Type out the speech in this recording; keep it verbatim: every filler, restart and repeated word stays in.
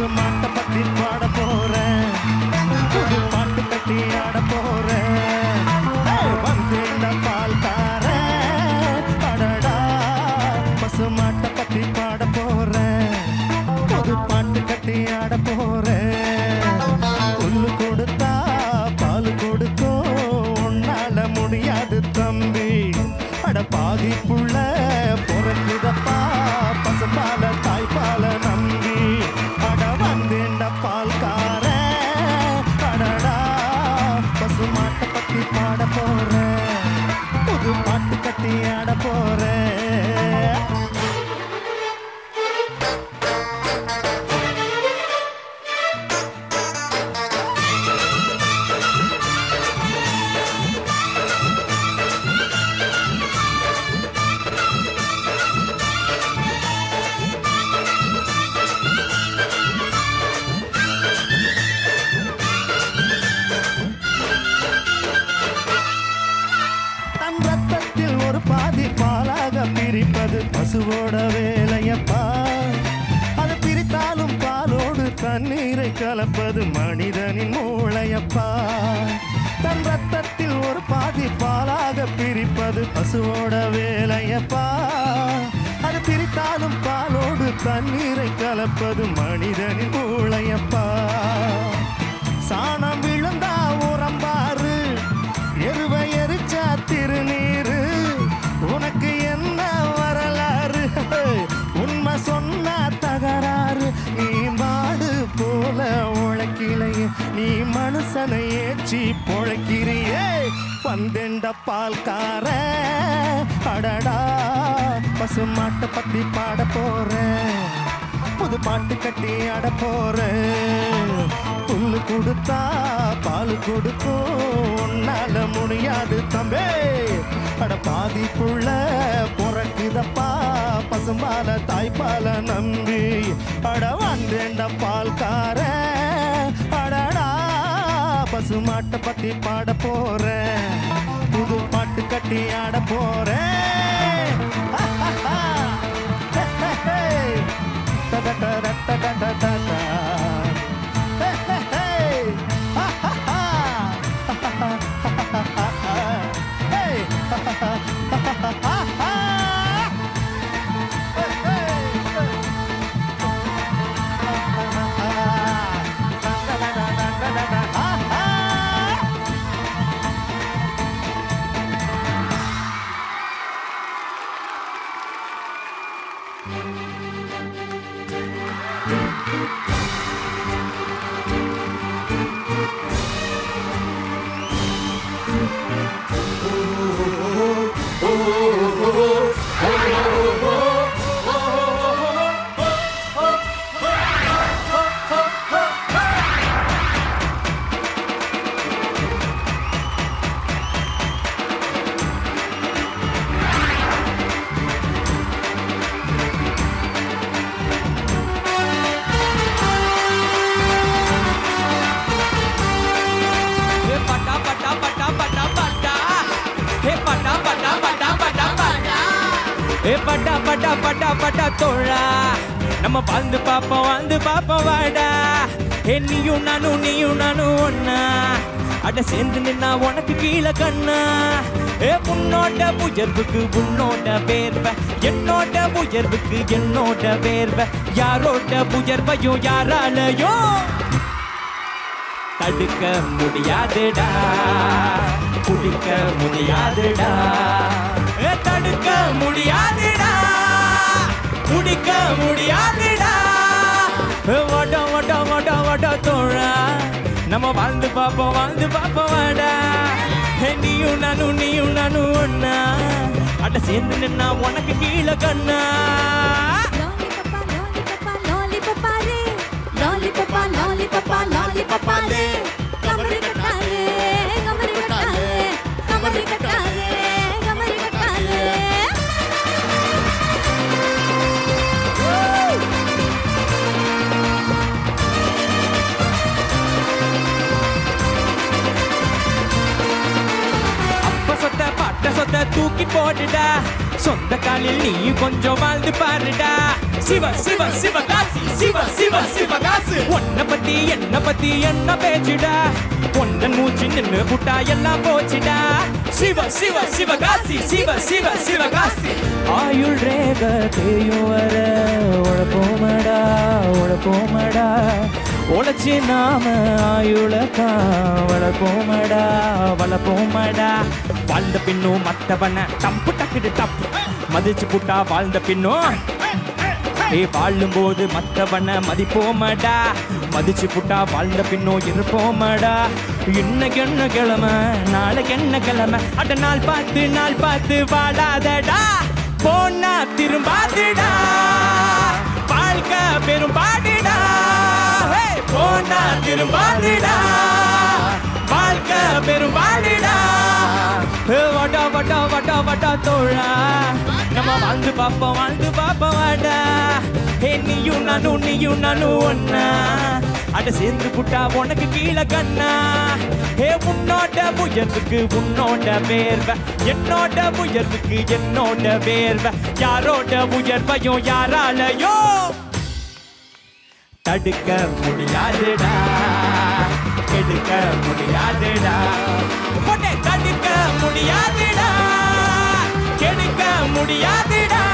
பசு மாட்டை பத்தி பாட போறேன் புது பாட்டு கட்டி ஆட போறேன் வந்தேண்ட பால்காரன் அடடா பசு மாட்டை பத்தி பாட போறேன் புது பாட்டு கட்டி ஆட போறேன் புல்லு கொடுத்தா பால் கொடுக்கும் உன்னால முடியாது தம்பி அட பாதி புள்ள பொறக்குதப்பா பசுபால தாய்ப்பால நம்பி அட வந்தேண்ட பால்கார அடடா பசு மாட்டை பத்தி பாட போறேன் புது பாட்டு கட்டி ஆட போறேன் பிரிப்பது பசுவோட வேலையப்பா அது பிரித்தாலும் பாலோடு தண்ணீரை கலப்பது மனிதனின் மூளையப்பா தன் ரத்தத்தில் ஒரு பாதி பாலாக பிரிப்பது பசுவோட வேலையப்பா அது பிரித்தாலும் பாலோடு தண்ணீரை கலப்பது மனிதனின் மூளையப்பா சாணம் விழுந்தா உரம்பாரு எருவை எரிச்சா திருநீரு உனக்கு என்ன வரலாறு உண்மை சொன்னா தகராறு நீ மாடு போல உழைக்கிலையே நீ மனுஷனை ஏற்றி பொழைக்கிறியே வந்தெண்ட பால்கார அடடா பசு மாட்டை பத்தி பாட போறேன் புது பாட்டு கட்டி ஆட போறேன் புல்லு கொடுத்தா பால் கொடுக்கும் உன்னால முடியாது தம்பே அட பாதி புள்ள பொறக்குதப்பா பசும்பால தாய்ப்பால நம்பி அட வந்தேண்ட பால்கார அடடா பசு மாட்டை பத்தி பாட போறேன் புது பாட்டு கட்டி ஆட போறேன் பட்டா பட்டா பட்டா பட்டா தோழா நம்ம வாழ்ந்து பாப்போம் வாழ்ந்து பாப்போம் வாடா ஏ நீயும் நானும் நீயும் நானும் ஒன்னா அட சேர்ந்து நின்னா உனக்கு கீழே கண்ணா ஏ உன்னோட உயர்வுக்கு உன்னோட வேர்வை என்னோட உயர்வுக்கு என்னோட வேர்வை யாரோட உயர்வையும் யாராலையும் தடுக்க முடியாதுடா குடிக்க முடியாதுடா தடுக்க முடியாதுடா குடிக்க முடியாதுடா ஓட ஓட ஓட ஓட தோழா நம்ம வாழ்ந்து பாப்போம் வாழ்ந்து பாப்போம் வாடா நீயும் நானும் நீயும் நானும் ஒன்னா அட சேர்ந்து நின்னா உனக்கு கீழே கண்ணா Lollipop, lollipop, lollipop, kamari kattale, kamari kattale, kamari kattale, kamari kattale. அப்ப சொத்த பாட்ட சொத்த தூக்கி போடுடா சொந்த காலில் நீ கொஞ்சம் வாழ்ந்து பாருடா சிவ சிவ சிவ காசி சிவ சிவ சிவ காசு அடி என்ன பத்தி என்ன பேச்சுடா பொன்னன் மூச்சு நின்னு புட்டா எல்லாம் போச்சுடா சிவ சிவ சிவகாசி சிவ சிவ சிவகாசி ஆயுள் ரேக தேயும் வர உழப்போமடா உழப்போமடா உழைச்சி நாம ஆயுளக்கா வளர்ப்போமடா வளர்ப்போமடா வாழ்ந்த பின்னும் மத்தவன டப்பு டக்குடு டப்பு மதிச்சு புட்டா வாழ்ந்த பின்னும் ஏ வாழும் போது மத்தவன மதிப்போமடா மதிச்சு புட்டா வாழ்ந்த பின்னும் இருப்போமடா இன்னைக்கு என்ன கிழமை நாளைக்கு என்ன கிழமை அட நாள் பார்த்து நாள் பார்த்து வாழாதடா போனா திரும்பாதுடா வாழ்க்கை பெரும் பாடுடா போனா திரும்பாதுடா வாழ்க்கை பெரும் பாடுடா வட்டா வட்டா வட்டா வட்டா தோழா நம்ம வாழ்ந்து பாப்போம் வாழ்ந்து பாப்போம் வாடா ஹே நீயும் நானும் நீயும் நானும் ஒன்னா அட சேர்ந்து புட்டா உனக்கு கீழே கண்ணா ஹே உன்னோட உயர்வுக்கு உன்னோட வேர்வை என்னோட உயர்வுக்கு என்னோட வேர்வை யாரோட உயர்வையும் யாராலையோ தடுக்க முடியாதுடா கெடுக்க முடியாதுடா தடுக்க முடியாதுடா கெடுக்க முடியாதுடா